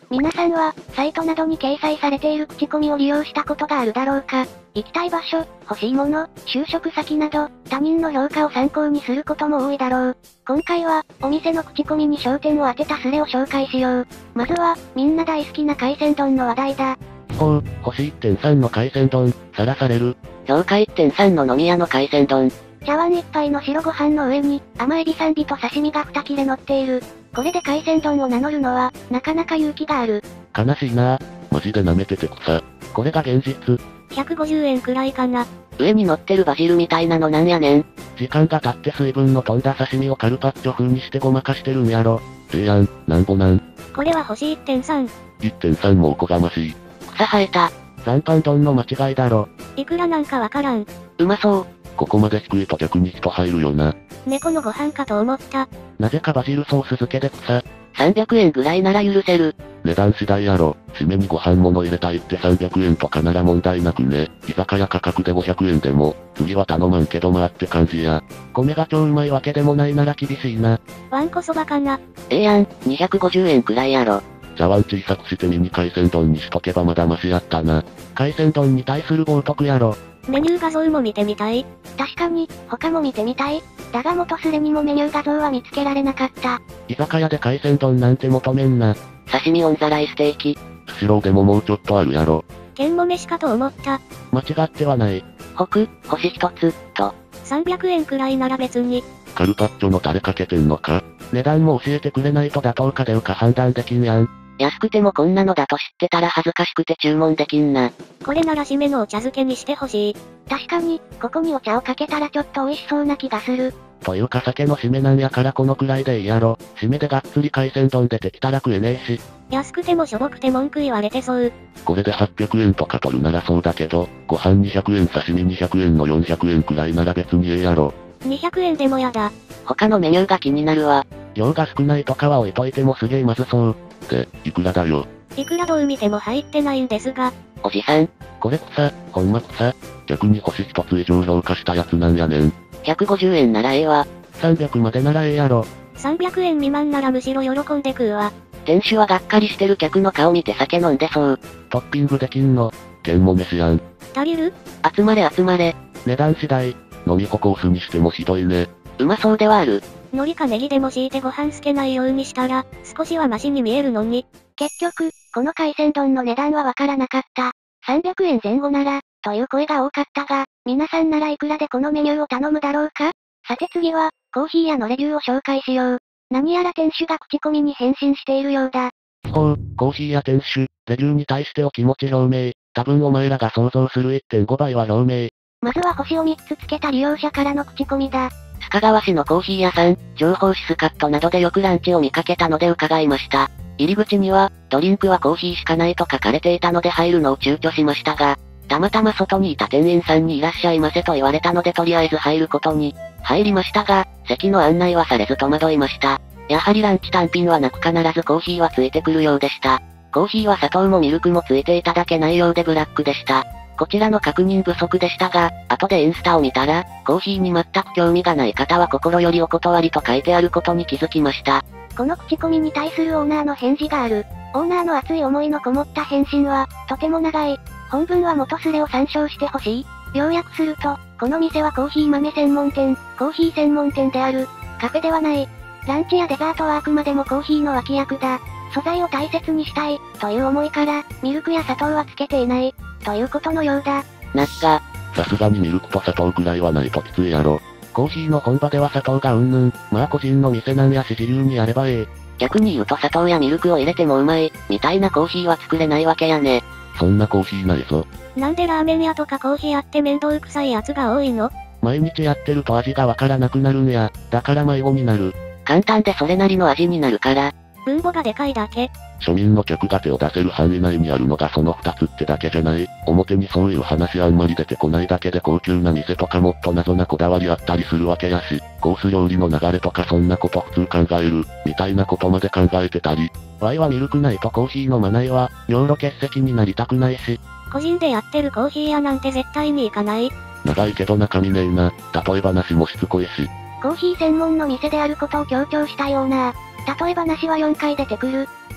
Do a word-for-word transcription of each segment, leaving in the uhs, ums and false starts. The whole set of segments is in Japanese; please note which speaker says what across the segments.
Speaker 1: 皆さんは、サイトなどに掲載されている口コミを利用したことがあるだろうか。行きたい場所、欲しいもの、就職先など、他人の評価を参考にすることも多いだろう。今回は、お店の口コミに焦点を当てたスレを紹介しよう。まずは、みんな大好きな海鮮丼の話題だ。
Speaker 2: ほう、星 いってんさん の海鮮丼、さらされる。
Speaker 3: 評価 いってんさん の飲み屋の海鮮丼。
Speaker 1: 茶碗一杯の白ご飯の上に、甘エビさん尾と刺身がに切れ乗っている。これで海鮮丼を名乗るのは、なかなか勇気がある。
Speaker 2: 悲しいなぁ。マジで舐めてて草。これが現実。
Speaker 1: ひゃくごじゅうえんくらいかな。
Speaker 3: 上に乗ってるバジルみたいなのなんやねん。
Speaker 2: 時間が経って水分の飛んだ刺身をカルパッチョ風にしてごまかしてるんやろ。ええやん、なんぼなん。
Speaker 1: これは星 いってんさん。
Speaker 2: いってんさん もおこがましい。
Speaker 3: 草生えた。
Speaker 2: 残飯丼の間違いだろ。
Speaker 1: いくらなんかわからん。
Speaker 3: うまそう。
Speaker 2: ここまで低いと逆に人入るよな。
Speaker 1: 猫のご飯かと思った。
Speaker 2: なぜかバジルソース漬けで草。
Speaker 3: さんびゃくえんぐらいなら許せる。
Speaker 2: 値段次第やろ。締めにご飯物入れたいってさんびゃくえんとかなら問題なくね。居酒屋価格でごひゃくえんでも、次は頼まんけどまあって感じや。米が超うまいわけでもないなら厳しいな。
Speaker 1: わんこそばかな。
Speaker 3: ええやん、にひゃくごじゅうえんくらいやろ。
Speaker 2: 茶碗小さくしてミニ海鮮丼にしとけばまだマシやったな。海鮮丼に対する冒涜やろ。
Speaker 1: メニュー画像も見てみたい。確かに、他も見てみたい。だが元スレにもメニュー画像は見つけられなかった。
Speaker 2: 居酒屋で海鮮丼なんて求めんな。
Speaker 3: 刺身オンザライステーキ。
Speaker 2: スシローでももうちょっとあるやろ。
Speaker 1: 剣も飯かと思った。
Speaker 2: 間違ってはない。
Speaker 3: 北、星一つ、と。
Speaker 1: さんびゃくえんくらいなら別に。
Speaker 2: カルパッチョのタレかけてんのか。値段も教えてくれないと妥当か出るか判断できんやん。
Speaker 3: 安くてもこんなのだと知ってたら恥ずかしくて注文できんな。
Speaker 1: これなら締めのお茶漬けにしてほしい。確かに、ここにお茶をかけたらちょっと美味しそうな気がする。
Speaker 2: というか酒の締めなんやからこのくらいでいいやろ。締めでがっつり海鮮丼出てきたら食えねえし。
Speaker 1: 安くてもしょぼくて文句言われてそう。
Speaker 2: これではっぴゃくえんとか取るならそうだけど、ご飯にひゃくえん刺身にひゃくえんのよんひゃくえんくらいなら別にええやろ。
Speaker 1: にひゃくえんでもやだ。
Speaker 3: 他のメニューが気になるわ。
Speaker 2: 量が少ないとかは置いといてもすげえまずそう。で、いくらだよ。
Speaker 1: いくらどう見ても入ってないんですが。
Speaker 3: おじさん。
Speaker 2: これ草、ほんま草。逆に星一つ以上評価したやつなんやねん。
Speaker 3: ひゃくごじゅうえんならええわ。
Speaker 2: さんびゃくまでならええやろ。
Speaker 1: さんびゃくえん未満ならむしろ喜んで食うわ。
Speaker 3: 店主はがっかりしてる客の顔見て酒飲んでそう。
Speaker 2: トッピングできんの。剣も飯やん。
Speaker 1: 足りる？
Speaker 3: 集まれ集まれ。
Speaker 2: 値段次第。飲みココースにしてもひどいね。
Speaker 3: うまそうではある。
Speaker 1: 海苔かネギでも敷いてご飯つけないようにしたら、少しはマシに見えるのに。結局、この海鮮丼の値段はわからなかった。さんびゃくえんぜん後なら、という声が多かったが、皆さんならいくらでこのメニューを頼むだろうか？さて次は、コーヒー屋のレビューを紹介しよう。何やら店主が口コミに返信しているようだ。
Speaker 2: ほう、コーヒー屋店主、レビューに対してお気持ち表明。多分お前らが想像する いってんご 倍は表明。
Speaker 1: まずは星をみっつつけた利用者からの口コミだ。
Speaker 3: 須賀川市のコーヒー屋さん、情報誌スカットなどでよくランチを見かけたので伺いました。入り口には、ドリンクはコーヒーしかないと書かれていたので入るのを躊躇しましたが、たまたま外にいた店員さんにいらっしゃいませと言われたのでとりあえず入ることに、入りましたが、席の案内はされず戸惑いました。やはりランチ単品はなく必ずコーヒーはついてくるようでした。コーヒーは砂糖もミルクもついていただけないようでブラックでした。こちらの確認不足でしたが、後でインスタを見たら、コーヒーに全く興味がない方は心よりお断りと書いてあることに気づきました。
Speaker 1: この口コミに対するオーナーの返事がある。オーナーの熱い思いのこもった返信は、とても長い。本文は元スレを参照してほしい。要約すると、この店はコーヒー豆専門店、コーヒー専門店である。カフェではない。ランチやデザートはあくまでもコーヒーの脇役だ。素材を大切にしたい、という思いから、ミルクや砂糖はつけていない、ということのようだ。
Speaker 3: なんか、
Speaker 2: さすがにミルクと砂糖くらいはないときついやろ。コーヒーの本場では砂糖がうんぬん、まあ個人の店なんやし自由にやればええ。
Speaker 3: 逆に言うと砂糖やミルクを入れてもうまい、みたいなコーヒーは作れないわけやね。
Speaker 2: そんなコーヒーないぞ。
Speaker 1: なんでラーメン屋とかコーヒー屋って面倒くさいやつが多いの？
Speaker 2: 毎日やってると味がわからなくなるんや。だから迷子になる。
Speaker 3: 簡単でそれなりの味になるから。
Speaker 1: 分母がでかいだけ。
Speaker 2: 庶民の客が手を出せる範囲内にあるのがその二つってだけじゃない。表にそういう話あんまり出てこないだけで高級な店とかもっと謎なこだわりあったりするわけやし、コース料理の流れとかそんなこと普通考える、みたいなことまで考えてたり。ワイはミルクないとコーヒー飲まないわ。尿路結石になりたくないし。
Speaker 1: 個人でやってるコーヒー屋なんて絶対に行かない。
Speaker 2: 長いけど中身ねえな。例え話もしつこいし。
Speaker 1: コーヒー専門の店であることを強調したような。例え話はよんかい出てくる。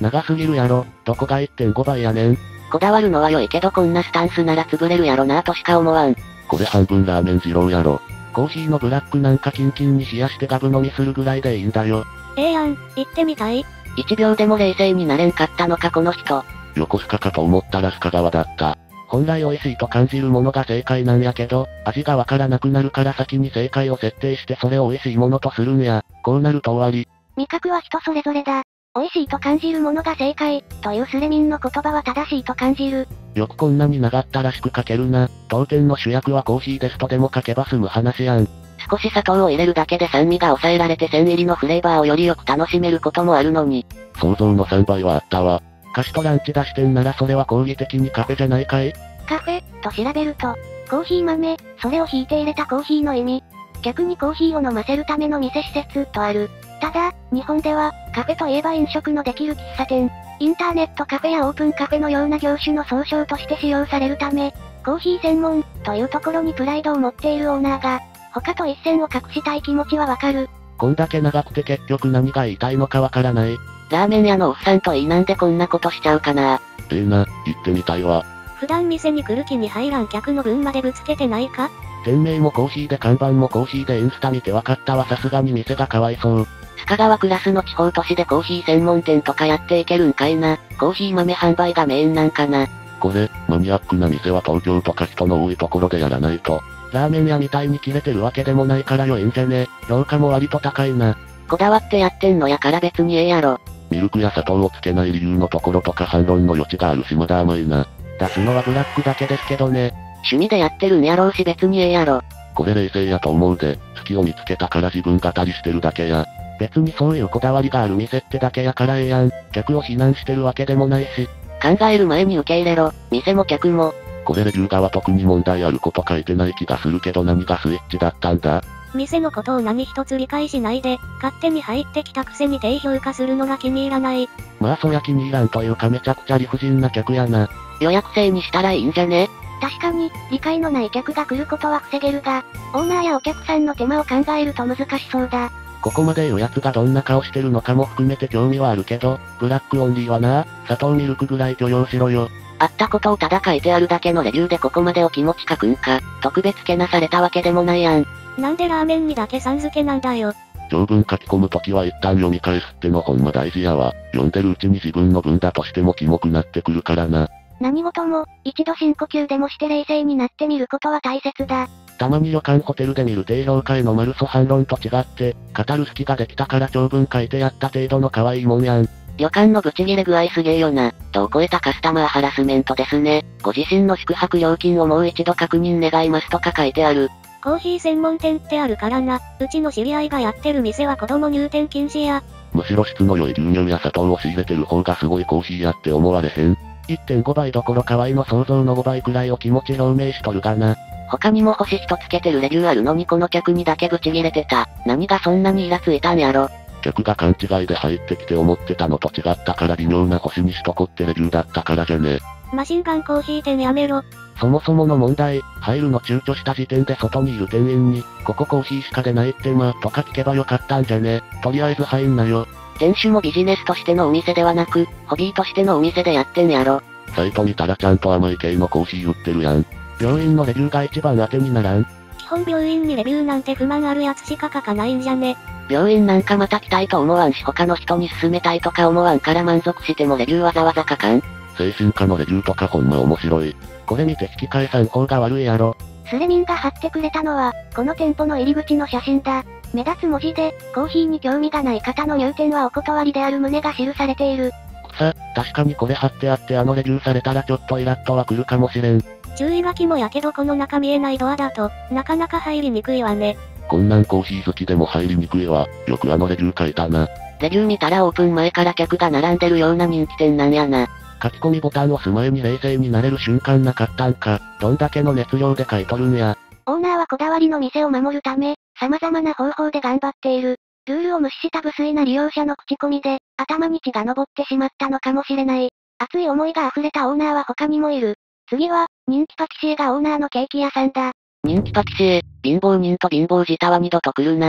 Speaker 2: 長すぎるやろ、どこが いってんご 倍やねん。
Speaker 3: こだわるのは良いけどこんなスタンスなら潰れるやろなぁとしか思わん。
Speaker 2: これ半分ラーメン二郎やろ。コーヒーのブラックなんかキンキンに冷やしてガブ飲みするぐらいでいいんだよ。
Speaker 1: ええやん、行ってみたい。
Speaker 3: 一秒でも冷静になれんかったのかこの人。
Speaker 2: 横須賀かと思ったら須賀川だった。本来美味しいと感じるものが正解なんやけど、味がわからなくなるから先に正解を設定してそれを美味しいものとするんや。こうなると終わり。
Speaker 1: 味覚は人それぞれだ。美味しいと感じるものが正解、というスレミンの言葉は正しいと感じる。
Speaker 2: よくこんなに長ったらしく書けるな。当店の主役はコーヒーですとでも書けば済む話やん。
Speaker 3: 少し砂糖を入れるだけで酸味が抑えられて線入りのフレーバーをよりよく楽しめることもあるのに。
Speaker 2: 想像のさんばいはあったわ。菓子とランチ出してんならそれは講義的にカフェじゃないかい？
Speaker 1: カフェ、と調べると、コーヒー豆、それを引いて入れたコーヒーの意味。逆にコーヒーを飲ませるための店施設、とある。ただ、日本では、カフェといえば飲食のできる喫茶店、インターネットカフェやオープンカフェのような業種の総称として使用されるため、コーヒー専門、というところにプライドを持っているオーナーが、他と一線を画したい気持ちはわかる。
Speaker 2: こんだけ長くて結局何が言いたいのかわからない。
Speaker 3: ラーメン屋のおっさんといいなんでこんなことしちゃうかな。
Speaker 2: ええな、行ってみたいわ。
Speaker 1: 普段店に来る気に入らん客の分までぶつけてないか？
Speaker 2: 店名もコーヒーで看板もコーヒーでインスタ見てわかったわ。さすがに店がかわいそう。
Speaker 3: 須賀川クラスの地方都市でコーヒー専門店とかやっていけるんかいな。コーヒー豆販売がメインなんかな。
Speaker 2: これ、マニアックな店は東京とか人の多いところでやらないと。ラーメン屋みたいに切れてるわけでもないから良いんじゃね。評価も割と高いな。
Speaker 3: こだわってやってんのやから別にええやろ。
Speaker 2: ミルクや砂糖をつけない理由のところとか反論の余地があるしまだ甘いな。出すのはブラックだけですけどね。
Speaker 3: 趣味でやってるんやろうし別にええやろ。
Speaker 2: これ冷静やと思うで、好きを見つけたから自分語りしてるだけや。別にそういうこだわりがある店ってだけやからええやん。客を非難してるわけでもないし。
Speaker 3: 考える前に受け入れろ、店も客も。
Speaker 2: これレビュー側特に問題あること書いてない気がするけど何がスイッチだったんだ？
Speaker 1: 店のことを何一つ理解しないで、勝手に入ってきたくせに低評価するのが気に入らない。
Speaker 2: まあそや気に入らんというかめちゃくちゃ理不尽な客やな。
Speaker 3: 予約制にしたらいいんじゃね？
Speaker 1: 確かに、理解のない客が来ることは防げるが、オーナーやお客さんの手間を考えると難しそうだ。
Speaker 2: ここまで言う奴がどんな顔してるのかも含めて興味はあるけど、ブラックオンリーはな、砂糖ミルクぐらい許容しろよ。
Speaker 3: あったことをただ書いてあるだけのレビューでここまでお気持ち書くんか、特別けなされたわけでもないやん。
Speaker 1: なんでラーメンにだけさん付けなんだよ。
Speaker 2: 長文書き込むときは一旦読み返すってのほんま大事やわ。読んでるうちに自分の文だとしてもキモくなってくるからな。
Speaker 1: 何事も、一度深呼吸でもして冷静になってみることは大切だ。
Speaker 2: たまに旅館ホテルで見る低評価へのマルソ反論と違って、語る隙ができたから長文書いてやった程度の可愛いもんやん。
Speaker 3: 旅館のブチギレ具合すげえよな。度を超えたカスタマーハラスメントですね。ご自身の宿泊料金をもう一度確認願いますとか書いてある。
Speaker 1: コーヒー専門店ってあるからな。うちの知り合いがやってる店は子供入店禁止や。
Speaker 2: むしろ質の良い牛乳や砂糖を仕入れてる方がすごいコーヒーやって思われへん。いってんご 倍どころか Y の想像のごばいくらいお気持ち表明しとるがな。
Speaker 3: 他にも星一つけてるレビューあるのにこの客にだけブチギレてた。何がそんなにイラついたんやろ。
Speaker 2: 客が勘違いで入ってきて思ってたのと違ったから微妙な星にしとこってレビューだったからじゃね。
Speaker 1: マシンガンコーヒー店やめろ。
Speaker 2: そもそもの問題、入るの躊躇した時点で外にいる店員に、ここコーヒーしか出ないってま、とか聞けばよかったんじゃね。とりあえず入んなよ。
Speaker 3: 店主もビジネスとしてのお店ではなく、ホビーとしてのお店でやってんやろ。
Speaker 2: サイト見たらちゃんと甘い系のコーヒー売ってるやん。病院のレビューが一番当てにならん。
Speaker 1: 基本病院にレビューなんて不満あるやつしか書かないんじゃね。
Speaker 3: 病院なんかまた来たいと思わんし他の人に勧めたいとか思わんから満足してもレビューわざわざ書かん。
Speaker 2: 精神科のレビューとかほんま面白い。これ見て引き返さん方が悪いやろ。
Speaker 1: スレミンが貼ってくれたのは、この店舗の入り口の写真だ。目立つ文字で、コーヒーに興味がない方の入店はお断りである旨が記されている。
Speaker 2: くさ、確かにこれ貼ってあってあのレビューされたらちょっとイラッとは来るかもしれん。
Speaker 1: 注意書きもやけどこの中見えないドアだと、なかなか入りにくいわね。
Speaker 2: こんなんコーヒー好きでも入りにくいわ。よくあのレビュー書いたな。
Speaker 3: レビュー見たらオープン前から客が並んでるような人気店なんやな。
Speaker 2: 書き込みボタンを押す前に冷静になれる瞬間なかったんか。どんだけの熱量で書いとるんや。
Speaker 1: オーナーはこだわりの店を守るため、様々な方法で頑張っている。ルールを無視した無粋な利用者の口コミで、頭に血が上ってしまったのかもしれない。熱い思いが溢れたオーナーは他にもいる。次は、人気パティシエがオーナーのケーキ屋さんだ。
Speaker 3: 人気パティシエ、貧乏人と貧乏舌は二度と来るな。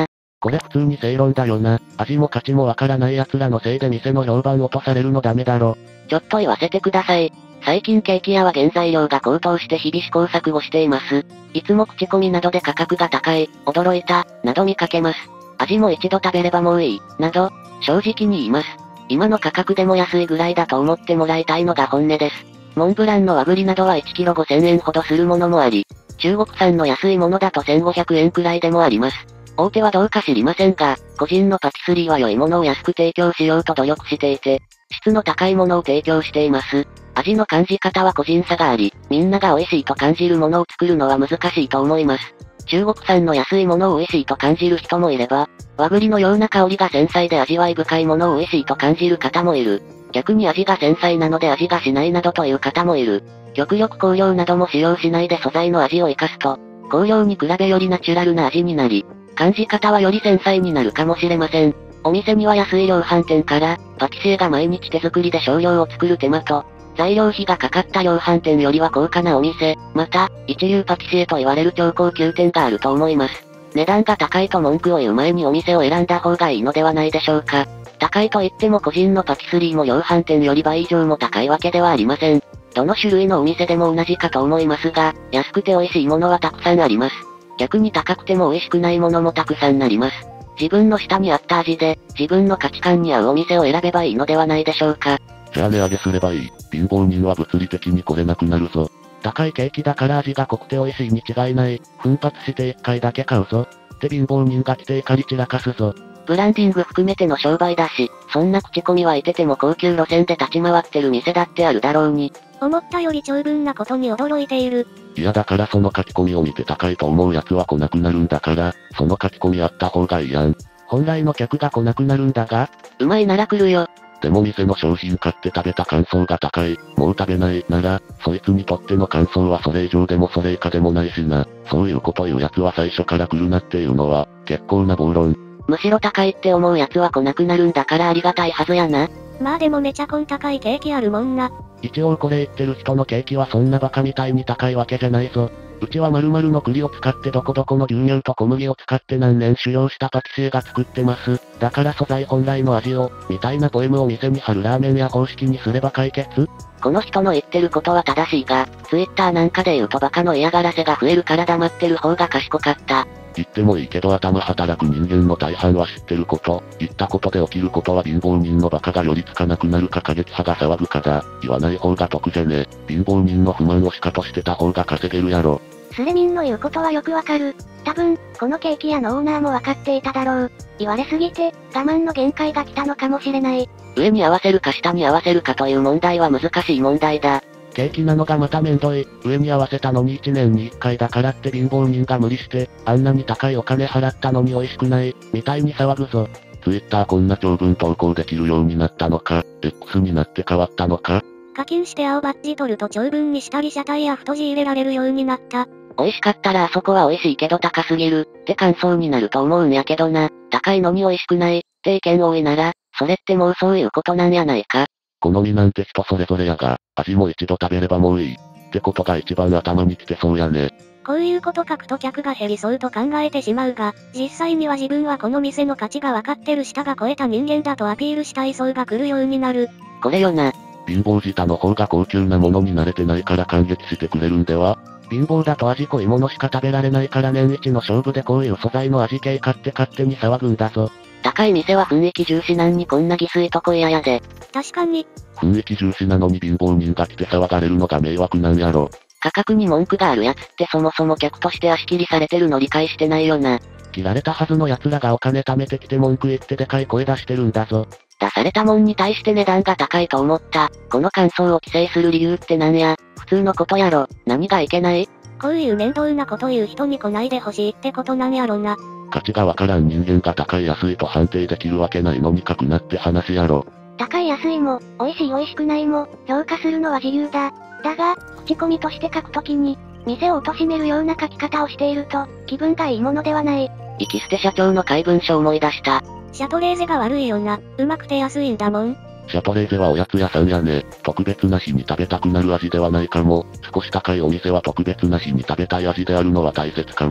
Speaker 2: これ普通に正論だよな。味も価値もわからない奴らのせいで店の評判落とされるのダメだろ。
Speaker 3: ちょっと言わせてください。最近ケーキ屋は原材料が高騰して日々試行錯誤しています。いつも口コミなどで価格が高い、驚いた、など見かけます。味も一度食べればもういい、など、正直に言います。今の価格でも安いぐらいだと思ってもらいたいのが本音です。モンブランの和栗などはいちキロごせんえんほどするものもあり、中国産の安いものだとせんごひゃくえんくらいでもあります。大手はどうか知りませんが、個人のパティスリーは良いものを安く提供しようと努力していて、質の高いものを提供しています。味の感じ方は個人差があり、みんなが美味しいと感じるものを作るのは難しいと思います。中国産の安いものを美味しいと感じる人もいれば、和栗のような香りが繊細で味わい深いものを美味しいと感じる方もいる。逆に味が繊細なので味がしないなどという方もいる。極力香料なども使用しないで素材の味を生かすと、香料に比べよりナチュラルな味になり、感じ方はより繊細になるかもしれません。お店には安い量販店から、パティシエが毎日手作りで少量を作る手間と、材料費がかかった量販店よりは高価なお店、また、一流パティシエと言われる超高級店があると思います。値段が高いと文句を言う前にお店を選んだ方がいいのではないでしょうか。高いと言っても個人のパティスリーも量販店より倍以上も高いわけではありません。どの種類のお店でも同じかと思いますが、安くて美味しいものはたくさんあります。逆に高くても美味しくないものもたくさんあります。自分の舌に合った味で、自分の価値観に合うお店を選べばいいのではないでしょうか。
Speaker 2: じゃあ値上げすればいい。貧乏人は物理的に来れなくなるぞ。高いケーキだから味が濃くて美味しいに違いない。奮発して一回だけ買うぞ。って貧乏人が来て怒り散らかすぞ。
Speaker 3: ブランディング含めての商売だし、そんな口コミ湧いてても高級路線で立ち回ってる店だってあるだろうに。
Speaker 1: 思ったより長文なことに驚いている。
Speaker 2: いやだからその書き込みを見て高いと思う奴は来なくなるんだから、その書き込みあった方がいいやん。本来の客が来なくなるんだが、
Speaker 3: うまいなら来るよ。
Speaker 2: でも店の商品買って食べた感想が高い、もう食べないなら、そいつにとっての感想はそれ以上でもそれ以下でもないしな。そういうこと言う奴は最初から来るなっていうのは、結構な暴論。
Speaker 3: むしろ高いって思う奴は来なくなるんだからありがたいはずやな。
Speaker 1: まあでもめちゃこん高いケーキあるもんな。
Speaker 2: 一応これ言ってる人のケーキはそんなバカみたいに高いわけじゃないぞ。うちは〇〇の栗を使ってどこどこの牛乳と小麦を使って何年修行したパティシエが作ってます。だから素材本来の味を、みたいなポエムを店に貼るラーメン屋方式にすれば解決？
Speaker 3: この人の言ってることは正しいが、ツイッターなんかで言うとバカの嫌がらせが増えるから黙ってる方が賢かった。
Speaker 2: 言ってもいいけど頭働く人間の大半は知ってること、言ったことで起きることは貧乏人のバカが寄りつかなくなるか過激派が騒ぐかだ。言わない方が得じゃね。貧乏人の不満をしかとしてた方が稼げるやろ。
Speaker 1: スレミンの言うことはよくわかる。多分、このケーキ屋のオーナーもわかっていただろう。言われすぎて、我慢の限界が来たのかもしれない。
Speaker 3: 上に合わせるか下に合わせるかという問題は難しい問題だ。
Speaker 2: ケーキなのがまためんどい。上に合わせたのにいちねんにいっかいだからって貧乏人が無理して、あんなに高いお金払ったのに美味しくない、みたいに騒ぐぞ。ツイッターこんな長文投稿できるようになったのか、X になって変わったのか。
Speaker 1: 課金して青バッジ取ると長文にしたり車体や太字入れられるようになった。
Speaker 3: 美味しかったらあそこは美味しいけど高すぎる、って感想になると思うんやけどな。高いのに美味しくない、って意見多いなら、それってもうそういうことなんやないか。
Speaker 2: 好みなんて人それぞれやが、味も一度食べればもういい。ってことが一番頭にきてそうやね。
Speaker 1: こういうこと書くと客が減りそうと考えてしまうが、実際には自分はこの店の価値が分かってる舌が超えた人間だとアピールしたい層が来るようになる。
Speaker 3: これよな。
Speaker 2: 貧乏舌の方が高級なものに慣れてないから感激してくれるんでは？貧乏だと味濃いものしか食べられないから年一の勝負でこういう素材の味系買って勝手に騒ぐんだぞ。
Speaker 3: 高い店は雰囲気重視なんにこんな下水とこ嫌やで。
Speaker 1: 確かに。
Speaker 2: 雰囲気重視なのに貧乏人が来て騒がれるのが迷惑なんやろ。
Speaker 3: 価格に文句があるやつってそもそも客として足切りされてるの理解してないよな。
Speaker 2: 切られたはずの奴らがお金貯めてきて文句言ってでかい声出してるんだぞ。
Speaker 3: 出されたもんに対して値段が高いと思った。この感想を規制する理由ってなんや。普通のことやろ。何がいけない？
Speaker 1: こういう面倒なこと言う人に来ないでほしいってことなんやろな。
Speaker 2: 価値がわからん人間が高い安いと判定できるわけないのに書くなって話やろ。
Speaker 1: 高い安いも、美味しい美味しくないも、評価するのは自由だ。だが、口コミとして書くときに、店を貶めるような書き方をしていると、気分がいいものではない。
Speaker 3: 行き捨て社長の怪文書を思い出した。
Speaker 1: シャトレーゼが悪いよな。うまくて安いんだもん。
Speaker 2: シャトレーゼはおやつ屋さんやね。特別な日に食べたくなる味ではないかも。少し高いお店は特別な日に食べたい味であるのは大切かも。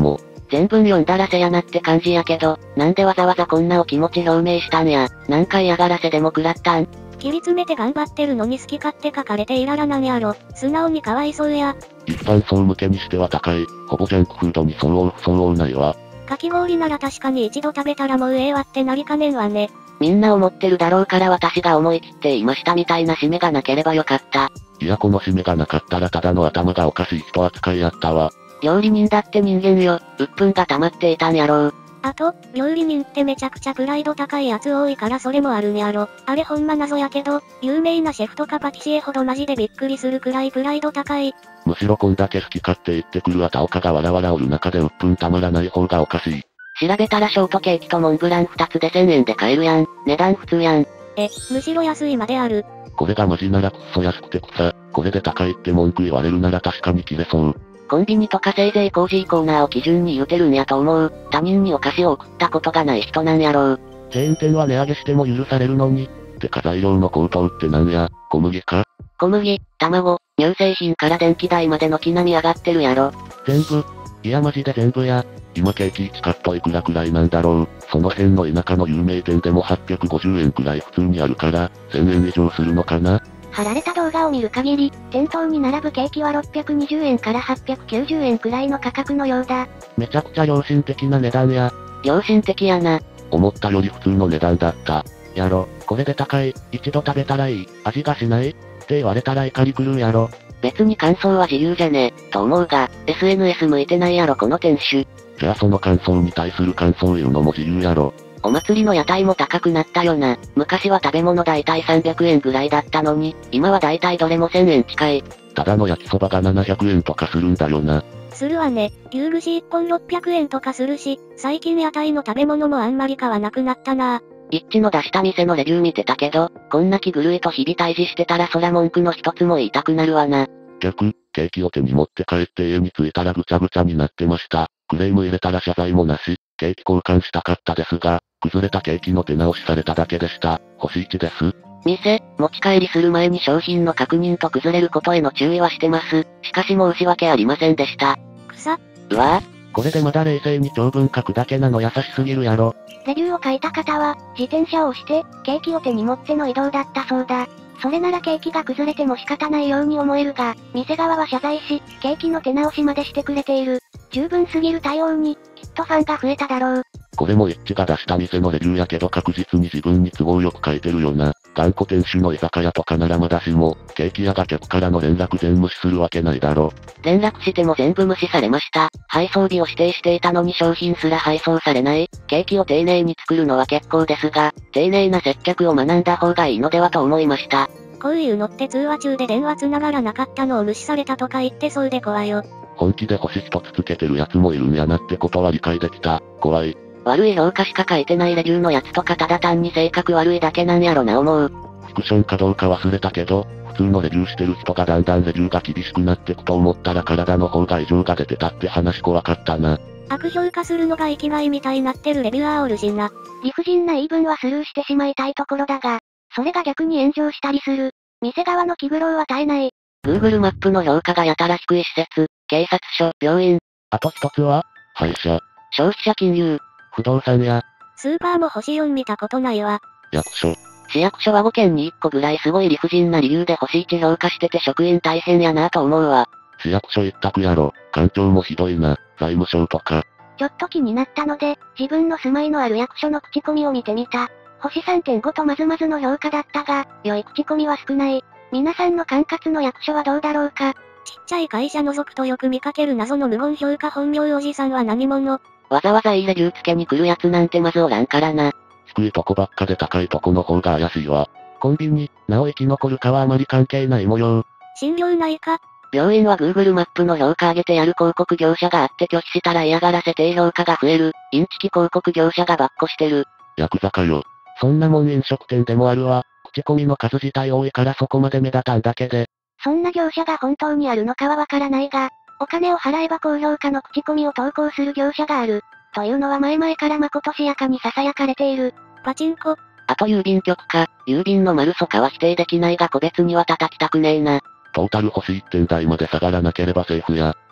Speaker 3: 全文読んだらせやなって感じやけど、なんでわざわざこんなお気持ち表明したんや。何回嫌がらせでも食らったん？
Speaker 1: 切り詰めて頑張ってるのに好き勝手書かれていららなんやろ。素直にかわいそうや。
Speaker 2: 一般層向けにしては高い。ほぼジャンクフードに相応不相応ないわ。
Speaker 1: かき氷なら確かに一度食べたらもうええわってなりかねんわね。
Speaker 3: みんな思ってるだろうから私が思い切って言いましたみたいな締めがなければよかった。
Speaker 2: いやこの締めがなかったらただの頭がおかしい人扱いやったわ。
Speaker 3: 料理人だって人間よ。鬱憤が溜まっていたんやろう。
Speaker 1: あと、料理人ってめちゃくちゃプライド高いやつ多いからそれもあるんやろ。あれほんま謎やけど、有名なシェフとかパティシエほどマジでびっくりするくらいプライド高い。
Speaker 2: むしろこんだけ好き勝手言ってくるあたおかがわらわらおる中で鬱憤たまらない方がおかしい。
Speaker 3: 調べたらショートケーキとモンブランふたつでせんえんで買えるやん。値段普通やん。
Speaker 1: え、むしろ安いまである。
Speaker 2: これがマジならくっそ安くて草。これで高いって文句言われるなら確かに切れそう。
Speaker 3: コンビニとかせいぜいコージーコーナーを基準に言うてるんやと思う。他人にお菓子を送ったことがない人なんやろう。
Speaker 2: チェーン店は値上げしても許されるのに。てか材料の高騰ってなんや、小麦か？
Speaker 3: 小麦、卵、乳製品から電気代まで軒並み上がってるやろ。
Speaker 2: 全部。いやマジで全部や。今ケーキいちカットいくらくらいなんだろう。その辺の田舎の有名店でもはっぴゃくごじゅうえんくらい普通にあるから、せんえん以上するのかな。
Speaker 1: 貼られた動画を見る限り、店頭に並ぶケーキはろっぴゃくにじゅうえんからはっぴゃくきゅうじゅうえんくらいの価格のようだ。
Speaker 2: めちゃくちゃ良心的な値段や。
Speaker 3: 良心的やな。
Speaker 2: 思ったより普通の値段だった。やろ、これで高い、一度食べたらいい、味がしないって言われたら怒り狂うやろ。
Speaker 3: 別に感想は自由じゃねえ、と思うが、エスエヌエス 向いてないやろこの店主。
Speaker 2: じゃあその感想に対する感想を言うのも自由やろ。
Speaker 3: お祭りの屋台も高くなったよな。昔は食べ物だいたいさんびゃくえんぐらいだったのに、今はだいたいどれもせんえん近い。
Speaker 2: ただの焼きそばがななひゃくえんとかするんだよな。
Speaker 1: するわね。牛串いっぽんろっぴゃくえんとかするし、最近屋台の食べ物もあんまり買わなくなったな。
Speaker 3: 一致の出した店のレビュー見てたけど、こんな気狂いと日々対峙してたらそら文句の一つも言いたくなるわな。
Speaker 2: 逆、ケーキを手に持って帰って家に着いたらぐちゃぐちゃになってました。クレーム入れたら謝罪もなし、ケーキ交換したかったですが、崩れたケーキの手直しされただけでした。星いちです。
Speaker 3: 店、持ち帰りする前に商品の確認と崩れることへの注意はしてます。しかし申し訳ありませんでした。
Speaker 1: 草。
Speaker 3: うわ
Speaker 2: ぁ。これでまだ冷静に長文書くだけなの優しすぎるやろ。
Speaker 1: レビューを書いた方は、自転車を押して、ケーキを手に持っての移動だったそうだ。それならケーキが崩れても仕方ないように思えるが、店側は謝罪し、ケーキの手直しまでしてくれている。十分すぎる対応に、きっとファンが増えただろう。
Speaker 2: これもエッチが出した店のレビューやけど確実に自分に都合よく書いてるよな。頑固店主の居酒屋とかならまだしも、ケーキ屋が客からの連絡全無視するわけないだろ。
Speaker 3: 連絡しても全部無視されました。配送日を指定していたのに商品すら配送されない。ケーキを丁寧に作るのは結構ですが、丁寧な接客を学んだ方がいいのではと思いました。
Speaker 1: こういうのって通話中で電話繋がらなかったのを無視されたとか言ってそうで怖いよ。
Speaker 2: 本気で星一つつけてるやつもいるんやなってことは理解できた。怖い。
Speaker 3: 悪い評価しか書いてないレビューのやつとかただ単に性格悪いだけなんやろな思う。
Speaker 2: フィクションかどうか忘れたけど、普通のレビューしてる人がだんだんレビューが厳しくなってくと思ったら体の方が異常が出てたって話怖かったな。
Speaker 1: 悪評価するのが生きがいみたいになってるレビュアーおるしな。理不尽な言い分はスルーしてしまいたいところだが、それが逆に炎上したりする。店側の気苦労は絶えない。
Speaker 3: Google マップの評価がやたら低い施設、警察署、病院。
Speaker 2: あと一つは、歯医者。
Speaker 3: 消費者金融。
Speaker 2: 不動産や。
Speaker 1: スーパーも星よん見たことないわ。
Speaker 2: 役所。
Speaker 3: 市役所はごけんにいっこぐらいすごい理不尽な理由で星いち評価してて職員大変やなと思うわ。
Speaker 2: 市役所一択やろ。官庁もひどいな。財務省とか。
Speaker 1: ちょっと気になったので、自分の住まいのある役所の口コミを見てみた。星 さんてんご とまずまずの評価だったが、良い口コミは少ない。皆さんの管轄の役所はどうだろうか。ちっちゃい会社除くとよく見かける謎の無言評価本名おじさんは何者？
Speaker 3: わざわざいいレビューつけに来るやつなんてまずおらんからな。
Speaker 2: 低いとこばっかで高いとこの方が怪しいわ。コンビニ、なお生き残るかはあまり関係ない模様。
Speaker 1: 心療内科。
Speaker 3: 病院は Google マップの評価上げてやる広告業者があって拒否したら嫌がらせ低評価が増える。インチキ広告業者がばっこしてる。
Speaker 2: ヤクザかよ。そんなもん飲食店でもあるわ。口コミの数自体多いからそこまで目立たんだけで。
Speaker 1: そんな業者が本当にあるのかはわからないが、お金を払えば高評価の口コミを投稿する業者がある。というのは前々からまことしやかに囁かれている。パチンコ。
Speaker 3: あと郵便局か、郵便の丸そかは否定できないが個別には叩きたくねえな。
Speaker 2: トータル星いってん台まで下がらなければセーフや。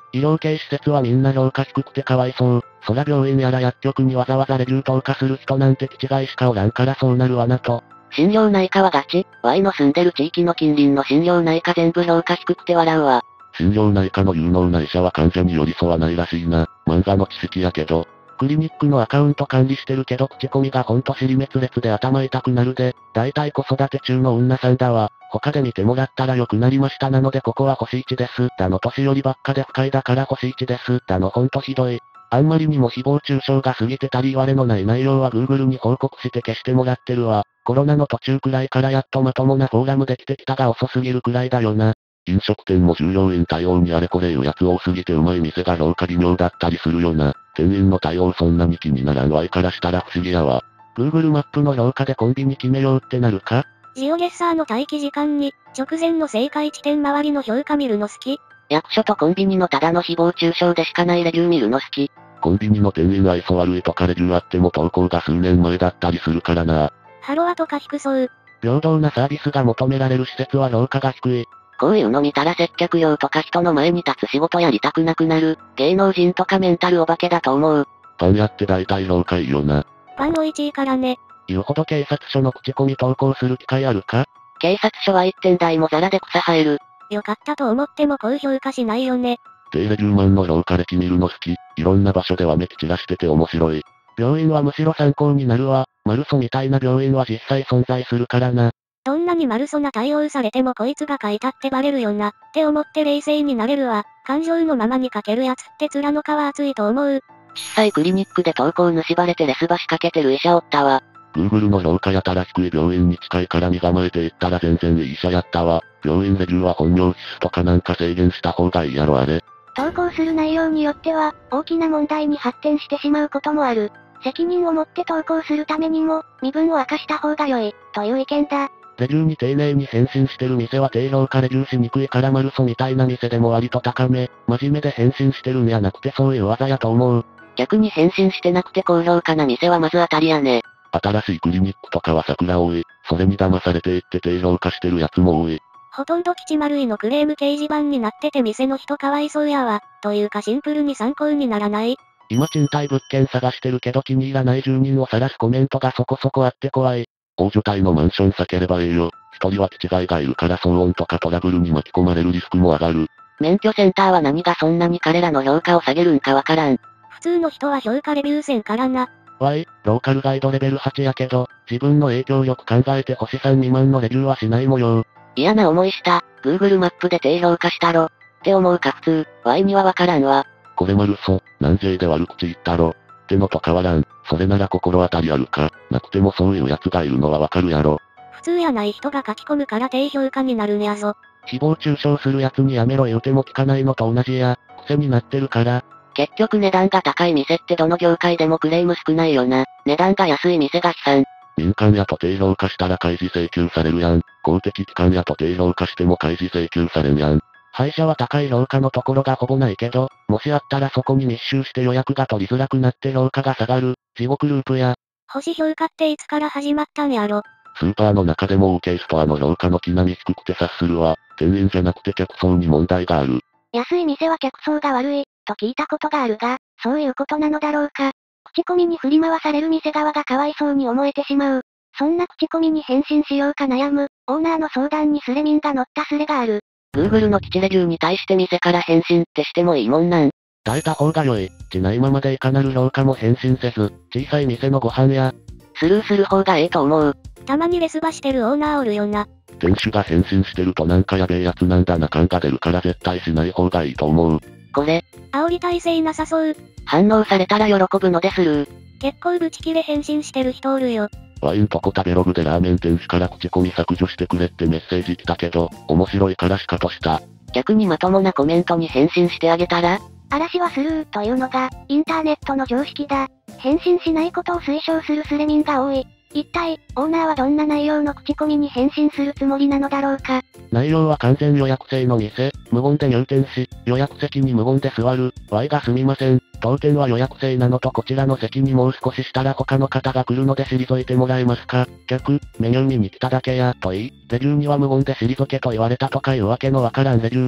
Speaker 2: 医療系施設はみんな評価低くてかわいそう。そら病院やら薬局にわざわざレビュー投下する人なんて気違いしかおらんからそうなるわなと。
Speaker 3: 心療内科はガチ。Y の住んでる地域の近隣の心療内科全部評価低くて笑うわ。
Speaker 2: 心療内科の有能な医者は患者に寄り添わないらしいな。漫画の知識やけど。クリニックのアカウント管理してるけど口コミがほんと尻滅裂で頭痛くなるで、大体子育て中の女さんだわ。他で見てもらったら良くなりましたなのでここは星いちです。だの年寄りばっかで不快だから星いちです。だのほんとひどい。あんまりにも誹謗中傷が過ぎてたり言われのない内容は Google に報告して消してもらってるわ。コロナの途中くらいからやっとまともなフォーラムできてきたが遅すぎるくらいだよな。飲食店も従業員対応にあれこれ言うやつ多すぎてうまい店が評価微妙だったりするよな。店員の対応そんなに気にならんわいからしたら不思議やわ。Google マップの評価でコンビニ決めようってなるか？
Speaker 1: ジオゲッサーの待機時間に、直前の正解地点周りの評価見るの好き。
Speaker 3: 役所とコンビニのただの誹謗中傷でしかないレビュー見るの好き。
Speaker 2: コンビニの店員愛想悪いとかレビューあっても投稿が数年前だったりするからな。
Speaker 1: ハロワとか低そう。
Speaker 2: 平等なサービスが求められる施設は評価が低い。
Speaker 3: こういうの見たら接客業とか人の前に立つ仕事やりたくなくなる。芸能人とかメンタルお化けだと思う。
Speaker 2: パン屋って大体評価いいよな。
Speaker 1: パン美味しいからね。
Speaker 2: 言うほど警察署の口コミ投稿する機会あるか？
Speaker 3: 警察署は一点台もザラで草生える。
Speaker 1: よかったと思っても高評価しないよね。
Speaker 2: 低レビューマンの評価歴見るの好き。いろんな場所でわめき散らしてて面白い。病院はむしろ参考になるわ。マルソみたいな病院は実際存在するからな。
Speaker 1: どんなにマルソな対応されてもこいつが書いたってバレるよな、って思って冷静になれるわ。感情のままに書けるやつって面の皮厚いと思う。
Speaker 3: 実際クリニックで投稿盗ばれてレスバしかけてる医者おったわ。
Speaker 2: Google の評価やたら低い病院に近いから身構えていったら全然いい医者やったわ。病院レビューは本名必須とかなんか制限した方がいいやろあれ。
Speaker 1: 投稿する内容によっては、大きな問題に発展してしまうこともある。責任を持って投稿するためにも、身分を明かした方が良い、という意見だ。
Speaker 2: レビューに丁寧に返信してる店は低評価レビューしにくいからマルソみたいな店でも割と高め。真面目で返信してるんやなくてそういう技やと思う。
Speaker 3: 逆に返信してなくて高評価な店はまず当たりやね。
Speaker 2: 新しいクリニックとかは桜多い。それに騙されていって低評価してるやつも多い。
Speaker 1: ほとんど吉丸いのクレーム掲示板になってて店の人かわいそうやわ。というかシンプルに参考にならない。
Speaker 2: 今賃貸物件探してるけど気に入らない住人を晒すコメントがそこそこあって怖い。大所帯のマンション避ければええよ。一人は気違いがいるから騒音とかトラブルに巻き込まれるリスクも上がる。
Speaker 3: 免許センターは何がそんなに彼らの評価を下げるんかわからん。
Speaker 1: 普通の人は評価レビューせんからな。
Speaker 2: わい、ローカルガイドレベルはちやけど、自分の影響力考えて星さん未満のレビューはしない模様。
Speaker 3: 嫌な思いした。Google マップで低評価したろ。って思うか普通、Y にはわからんわ。
Speaker 2: これマルソ、何勢で悪口言ったろ。ってのと変わらん。それなら心当たりあるか。なくてもそういう奴がいるのはわかるやろ。
Speaker 1: 普通やない人が書き込むから低評価になるんやぞ。
Speaker 2: 誹謗中傷する奴にやめろ言うても聞かないのと同じや、癖になってるから。
Speaker 3: 結局値段が高い店ってどの業界でもクレーム少ないよな。値段が安い店が悲惨。
Speaker 2: 民間やと低評価したら開示請求されるやん。公的機関やと低評価しても開示請求されんやん。歯医者は高い評価のところがほぼないけど、もしあったらそこに密集して予約が取りづらくなって評価が下がる。地獄ループや。
Speaker 1: 星評価っていつから始まったんやろ。
Speaker 2: スーパーの中でも OK ストアの評価の木並み低くて察するわ。店員じゃなくて客層に問題がある。
Speaker 1: 安い店は客層が悪い、と聞いたことがあるが、そういうことなのだろうか。口コミに振り回される店側がかわいそうに思えてしまう。そんな口コミに返信しようか悩む、オーナーの相談にスレミンが乗ったスレがある。
Speaker 3: Google の基地レビューに対して店から返信ってしてもいいもんなん？
Speaker 2: 耐えた方が良い。ちないままでいかなる評価も返信せず、小さい店のご飯や、
Speaker 3: スルーする方がええと思う。
Speaker 1: たまにレスバしてるオーナーおるよな。
Speaker 2: 店主が返信してるとなんかやべえやつなんだな感が出るから絶対しない方がいいと思う。
Speaker 3: これ、
Speaker 1: 煽り体制なさそう。
Speaker 3: 反応されたら喜ぶのでスルー。
Speaker 1: 結構ブチ切れ返信してる人おるよ。
Speaker 2: ワインとこ食べログでラーメン店主から口コミ削除してくれってメッセージ来たけど、面白いからしかとした。
Speaker 3: 逆にまともなコメントに返信してあげたら？
Speaker 1: 嵐はスルーというのが、インターネットの常識だ。返信しないことを推奨するスレミンが多い。一体、オーナーはどんな内容の口コミに返信するつもりなのだろうか。
Speaker 2: 内容は完全予約制の店、無言で入店し、予約席に無言で座る、Y がすみません。当店は予約制なのとこちらの席にもう少ししたら他の方が来るので退いてもらえますか。逆、メニュー見に来ただけや、と言い、レビューには無言で退けと言われたとかいうわけのわからんレビュー。食っ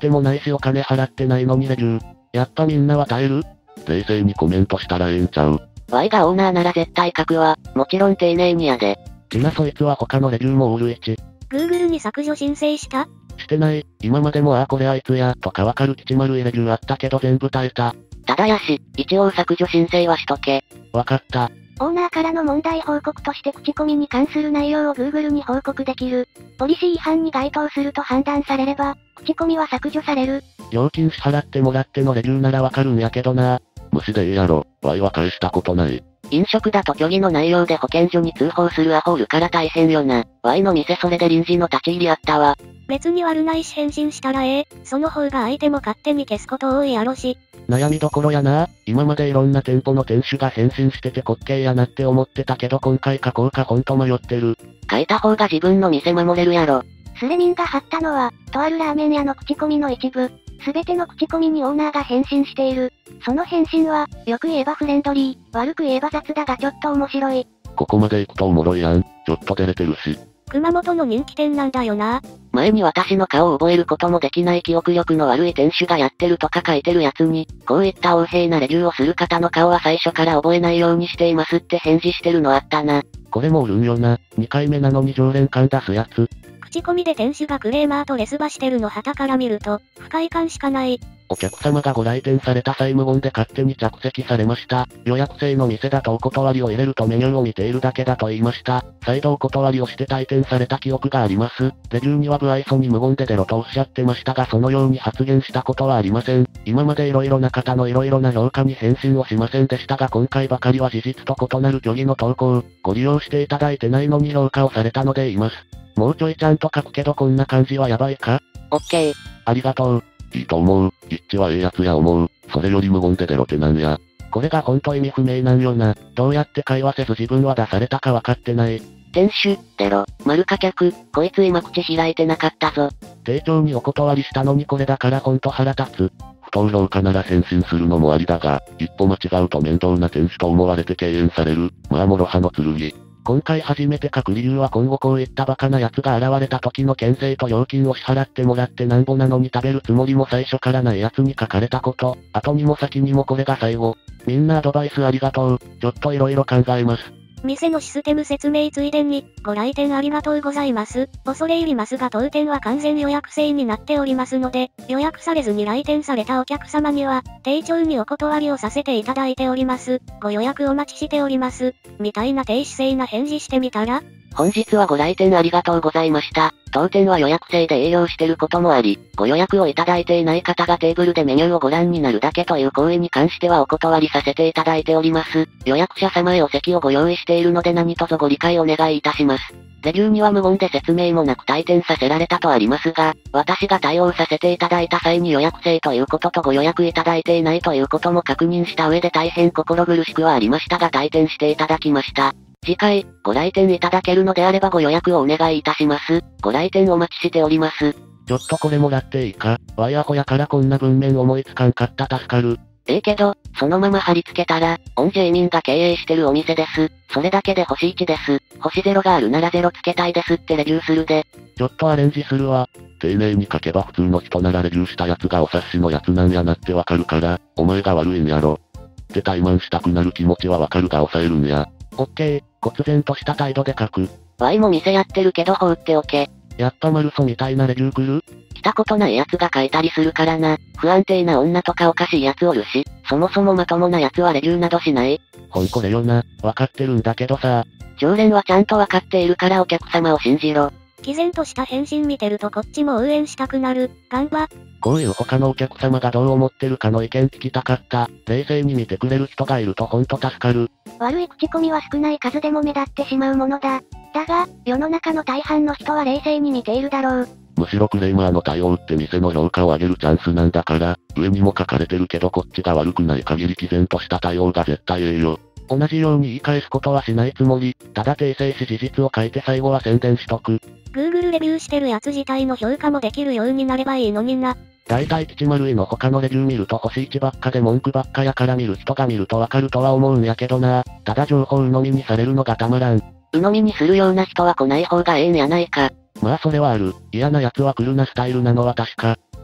Speaker 2: ってもないしお金払ってないのにレビュー。やっぱみんなは耐える？冷静にコメントしたらええんちゃう。
Speaker 3: ワイがオーナーなら絶対書くわ。もちろん丁寧にやで。
Speaker 2: ちなそいつは他のレビューもオールいち。
Speaker 1: Google に削除申請した？
Speaker 2: してない。今までもああこれあいつや、とかわかる吉丸いレビューあったけど全部耐えた。
Speaker 3: ただやし、一応削除申請はしとけ。
Speaker 2: わかった。
Speaker 1: オーナーからの問題報告として口コミに関する内容を Google に報告できる。ポリシー違反に該当すると判断されれば、口コミは削除される。
Speaker 2: 料金支払ってもらってのレビューならわかるんやけどな。無視でええやろ。ワイは返したことない。
Speaker 3: 飲食だと虚偽の内容で保健所に通報するアホおるから大変よな。ワイの店それで臨時の立ち入りあったわ。
Speaker 1: 別に悪ないし返信したらええ。その方が相手も勝手に消すこと多いやろし。
Speaker 2: 悩みどころやな。今までいろんな店舗の店主が返信してて滑稽やなって思ってたけど今回書こうかほんと迷ってる。
Speaker 3: 書いた方が自分の店守れるやろ。
Speaker 1: スレミンが貼ったのは、とあるラーメン屋の口コミの一部。すべての口コミにオーナーが返信している。その返信は、よく言えばフレンドリー、悪く言えば雑だがちょっと面白い。
Speaker 2: ここまで行くとおもろいやん。ちょっと照れてるし。
Speaker 1: 熊本の人気店なんだよな。
Speaker 3: 前に私の顔を覚えることもできない記憶力の悪い店主がやってるとか書いてるやつに、こういった横柄なレビューをする方の顔は最初から覚えないようにしていますって返事してるのあったな。
Speaker 2: これもおるんよな。にかいめなのに常連感出すやつ。
Speaker 1: 口コミで店主がクレーマーとレスバしてるの旗から見ると、不快感しかない。
Speaker 2: お客様がご来店された際無言で勝手に着席されました。予約制の店だとお断りを入れるとメニューを見ているだけだと言いました。再度お断りをして退店された記憶があります。レビューには不愛想に無言で出ろとおっしゃってましたがそのように発言したことはありません。今まで色々な方の色々な評価に返信をしませんでしたが今回ばかりは事実と異なる虚偽の投稿、ご利用していただいてないのに評価をされたので言います。もうちょいちゃんと書くけどこんな感じはやばいか？
Speaker 3: オッケー。
Speaker 2: ありがとう。いいと思う。一致はええやつや思う。それより無言で出ろってなんや。これがほんと意味不明なんよな。どうやって会話せず自分は出されたか分かってない。
Speaker 3: 店主、出ろ。丸か客、こいつ今口開いてなかったぞ。
Speaker 2: 丁重にお断りしたのにこれだからほんと腹立つ。不当評価なら返信するのもありだが、一歩間違うと面倒な店主と思われて敬遠される。まあ諸刃の剣。今回初めて書く理由は今後こういったバカな奴が現れた時の牽制と料金を支払ってもらってなんぼなのに食べるつもりも最初からない奴に書かれたこと、後にも先にもこれが最後。みんなアドバイスありがとう。ちょっと色々考えます。
Speaker 1: 店のシステム説明ついでに、ご来店ありがとうございます。恐れ入りますが当店は完全予約制になっておりますので、予約されずに来店されたお客様には、丁重にお断りをさせていただいております。ご予約お待ちしております。みたいな低姿勢な返事してみたら？
Speaker 3: 本日はご来店ありがとうございました。当店は予約制で営業してることもあり、ご予約をいただいていない方がテーブルでメニューをご覧になるだけという行為に関してはお断りさせていただいております。予約者様へお席をご用意しているので何卒ご理解お願いいたします。レビューには無言で説明もなく退店させられたとありますが、私が対応させていただいた際に予約制ということとご予約いただいていないということも確認した上で大変心苦しくはありましたが退店していただきました。次回、ご来店いただけるのであればご予約をお願いいたします。ご来店お待ちしております。
Speaker 2: ちょっとこれもらっていいか？ワイアホやからこんな文面思いつかんかった助かる。
Speaker 3: ええけど、そのまま貼り付けたら、オンジェイミンが経営してるお店です。それだけで星いちです。星ゼロがあるならゼロつけたいですってレビューするで。
Speaker 2: ちょっとアレンジするわ。丁寧に書けば普通の人ならレビューしたやつがお察しのやつなんやなってわかるから、お前が悪いんやろ。って怠慢したくなる気持ちはわかるが抑えるんや。オッケー、忽然とした態度で書く。
Speaker 3: ワイも店やってるけど放っておけ。
Speaker 2: やっぱマルソみたいなレビュー来る？
Speaker 3: 来たことない奴が書いたりするからな。不安定な女とかおかしい奴おるし、そもそもまともな奴はレビューなどしない。
Speaker 2: ほんこれよな、わかってるんだけどさ。
Speaker 3: 常連はちゃんとわかっているからお客様を信じろ。
Speaker 1: 毅然とした返信見てるとこっちも応援したくなる。ガンバ。
Speaker 2: こういう他のお客様がどう思ってるかの意見聞きたかった。冷静に見てくれる人がいるとほんと助かる。
Speaker 1: 悪い口コミは少ない数でも目立ってしまうものだ。だが、世の中の大半の人は冷静に見ているだろう。
Speaker 2: むしろクレーマーの対応って店の評価を上げるチャンスなんだから、上にも書かれてるけどこっちが悪くない限り毅然とした対応が絶対ええよ。同じように言い返すことはしないつもり、ただ訂正し事実を書いて最後は宣伝しとく。
Speaker 1: Google レビューしてるやつ自体の評価もできるようになればいいのにな。
Speaker 2: だいたい吉丸いの他のレビュー見ると星いちばっかで文句ばっかやから見る人が見るとわかるとは思うんやけどな。ただ情報鵜呑みにされるのがたまらん。
Speaker 3: 鵜呑みにするような人は来ない方がええんやないか。
Speaker 2: まあそれはある。嫌な奴は来るなスタイルなのは確か。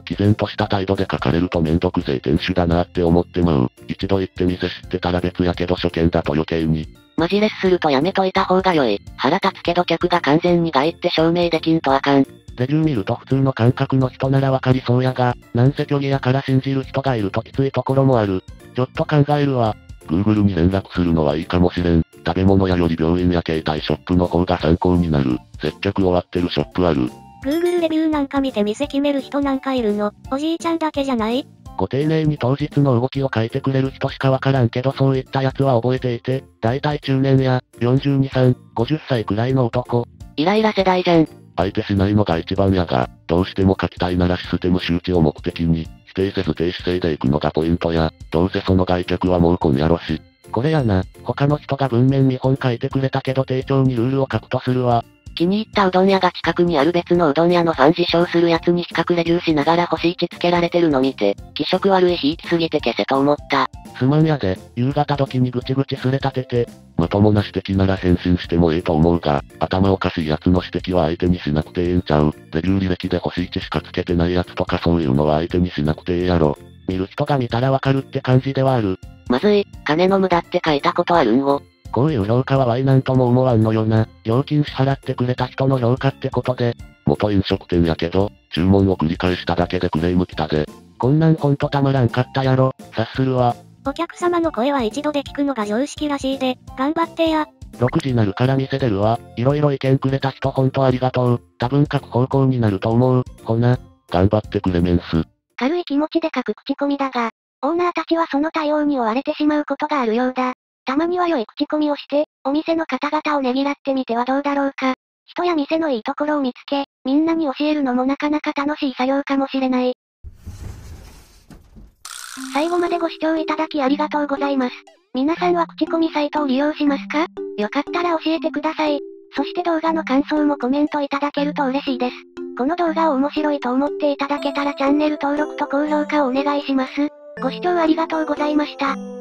Speaker 2: 毅然とした態度で書かれるとめんどくせえ店主だなって思ってまう。一度行って店知ってたら別やけど初見だと余計に。
Speaker 3: マジレスするとやめといた方が良い。腹立つけど客が完全に害って証明できんとあかん。
Speaker 2: レビュー見ると普通の感覚の人ならわかりそうやが、なんせ虚偽やから信じる人がいるときついところもある。ちょっと考えるわ。Google に連絡するのはいいかもしれん。食べ物屋より病院や携帯ショップの方が参考になる。接客終わってるショップある。
Speaker 1: Google レビューなんか見て店決める人なんかいるの？おじいちゃんだけじゃない？
Speaker 2: ご丁寧に当日の動きを書いてくれる人しかわからんけどそういったやつは覚えていて、だいたい中年や、よんじゅうに、さん、ごじゅっさいくらいの男。
Speaker 3: イライラ世代じゃん。
Speaker 2: 相手しないのが一番やが、どうしても書きたいならシステム周知を目的に、否定せず低姿勢で行くのがポイントや、どうせその外客はもうこんやろし。これやな、他の人が文面に本書いてくれたけど丁重にルールを書くとするわ。
Speaker 3: 気に入ったうどん屋が近くにある別のうどん屋のファン自称するやつに比較レビューしながら星いちつけられてるの見て、気色悪いひいきすぎて消せと思った。
Speaker 2: すまんやで、夕方時にぐちぐちすれ立てて、まともな指摘なら返信してもええと思うが、頭おかしいやつの指摘は相手にしなくてええんちゃう。レビュー履歴で星いちしかつけてないやつとかそういうのは相手にしなくてええやろ。見る人が見たらわかるって感じではある。
Speaker 3: まずい、金の無駄って書いたことあるんを。
Speaker 2: こういう評価はワイなんとも思わんのよな。料金支払ってくれた人の評価ってことで。元飲食店やけど、注文を繰り返しただけでクレーム来たぜ。こんなんほんとたまらんかったやろ。察するわ。
Speaker 1: お客様の声は一度で聞くのが常識らしいで、頑張ってや。
Speaker 2: ろくじなるから店出るわ。いろいろ意見くれた人ほんとありがとう。多分書く方向になると思う。ほな、頑張ってくれメンス。
Speaker 1: 軽い気持ちで書く口コミだが、オーナーたちはその対応に追われてしまうことがあるようだ。たまには良い口コミをして、お店の方々をねぎらってみてはどうだろうか。人や店のいいところを見つけ、みんなに教えるのもなかなか楽しい作業かもしれない。最後までご視聴いただきありがとうございます。皆さんは口コミサイトを利用しますか？よかったら教えてください。そして動画の感想もコメントいただけると嬉しいです。この動画を面白いと思っていただけたらチャンネル登録と高評価をお願いします。ご視聴ありがとうございました。